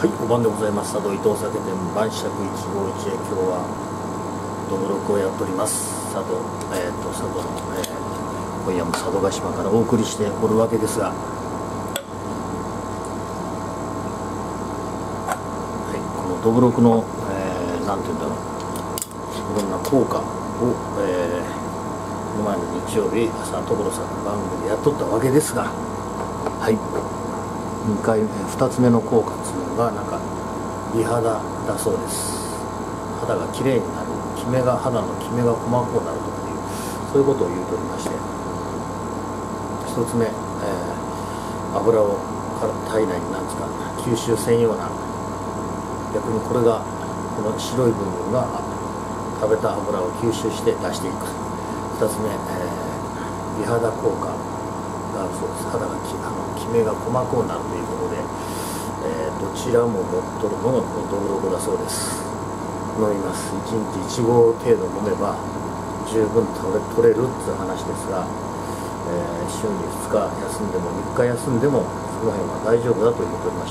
はい、お晩でございます。佐渡伊藤酒店晩酌151へ今日はどぶろくをやっております。佐渡の、今夜も佐渡島からお送りしておるわけですが、はい、このどぶろくの、なんていうんだろう、いろんな効果を、この前の日曜日朝所さんの番組でやっとったわけですが、はい、2つ目の効果っていうのがなんか美肌だそうです。肌がきれいになる、肌のキメが細かくなるとかいうそういうことを言うとおりまして、1つ目、油を体内になんですか吸収せんような、逆にこれがこの白い部分が食べた油を吸収して出していく。2つ目、美肌効果があるそうです。肌がキメが細かくなるということで、どちらも持っとるのがこのどぶろくだそうです。飲みます。1日1合程度飲めば十分取れるっていう話ですが、週に2日休んでも3日休んでもその辺は大丈夫だと言っておりました。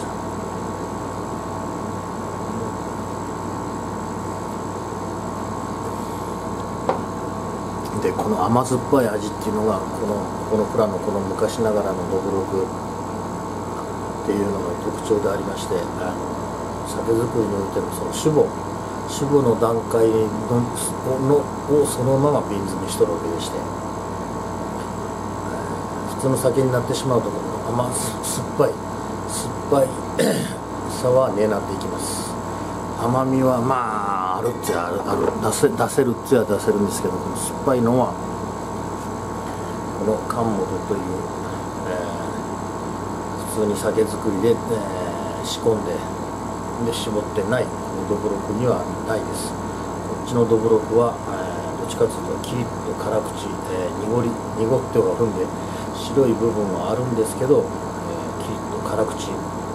でこの甘酸っぱい味っていうのがこの蔵のこの昔ながらのどぶろくっていうのが特徴でありまして、酒造りにおいてのその酒母の段階をそのまま瓶詰めしとるわけでして、普通の酒になってしまうところの酸っぱいさはねなっていきます。甘みはまああるっちゃある出せるっちゃ出せるんですけど、この酸っぱいのはこの缶本という、普通に酒造りで、仕込んで絞ってないどぶろくにはないです。こっちのどぶろくは、どっちかというとキリッと辛口、濁ってはあるんで白い部分はあるんですけど、キリッと辛口、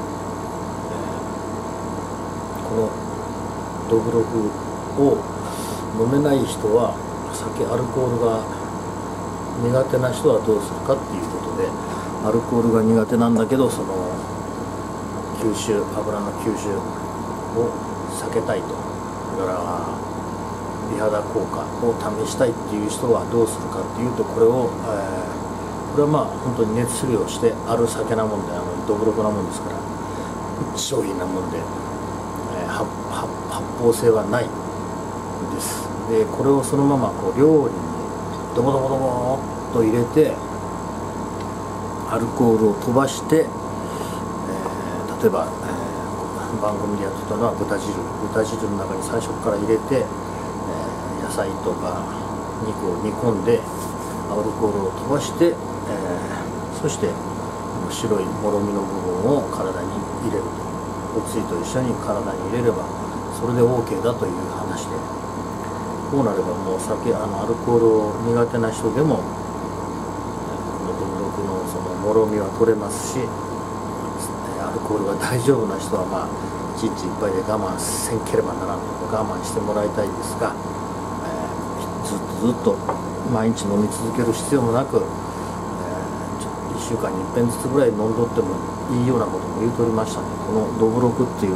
このどぶろくを飲めない人はアルコールが苦手な人はどうするかっていうことで、アルコールが苦手なんだけどその油の吸収を避けたいと、だから美肌効果を試したいっていう人はどうするかっていうと、これはまあ本当に熱処理をしてある酒なもんで、どぶろくなもんですから商品なもんで、発泡性はないんです。でこれをそのままこう料理にドボドボドボっと入れてアルコールを飛ばして、例えば、番組でやってたのは豚汁の中に最初から入れて、野菜とか肉を煮込んでアルコールを飛ばして、そして白いもろみの部分を体に入れると、おつゆと一緒に体に入れればそれで OK だという話で、こうなればもうアルコールを苦手な人でも、このどぶろくのそのもろみは取れますし、アルコールが大丈夫な人はまあ1日1杯で我慢せんければならんとか我慢してもらいたいですが、ずっと毎日飲み続ける必要もなく、1週間に1遍ずつぐらい飲んどってもいいようなことも言うとりましたので、このどぶろくっていう、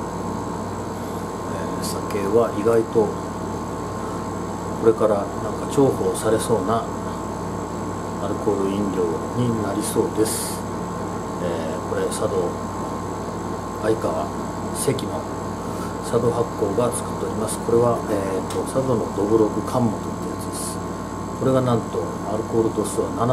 酒は意外とこれからなんか重宝されそうなアルコール飲料になりそうです。これ佐渡相川関の佐渡発酵が作っております。これは、佐渡のどぶろく缶本ってやつです。これがなんとアルコール度数は7%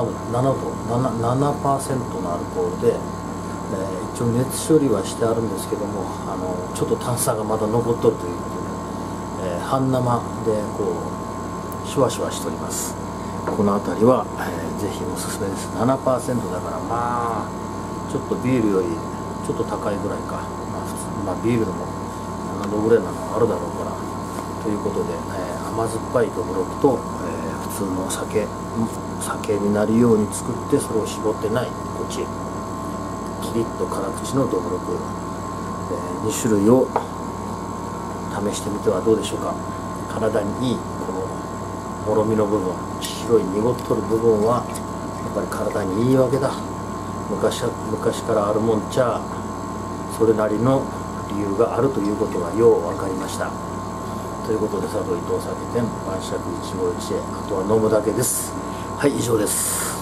のアルコールで、一応熱処理はしてあるんですけども、ちょっと炭酸がまだ残っとるということで、半生でこうシュワシュワしております。この辺りは、ぜひおすすめです。7% だからまあちょっとビールよりちょっと高いぐらいか、ビールでも7度ぐらいなのあるだろうからということで、甘酸っぱいどぶろくと、普通の酒になるように作って、それを絞ってないこっちキリッと辛口のどぶろく、2種類を試してみてはどうでしょうか。体にいいこのもろみの部分、白い濁っとる部分はやっぱり体にいいわけだ。昔からあるもんちゃそれなりの理由があるということがよう分かりました。ということで佐渡伊藤酒店晩酌一期一会、あとは飲むだけです。はい、以上です。